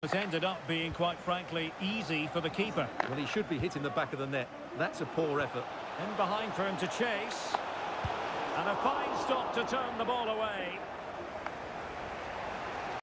It's ended up being, quite frankly, easy for the keeper. Well, he should be hitting the back of the net. That's a poor effort. In behind for him to chase. And a fine stop to turn the ball away.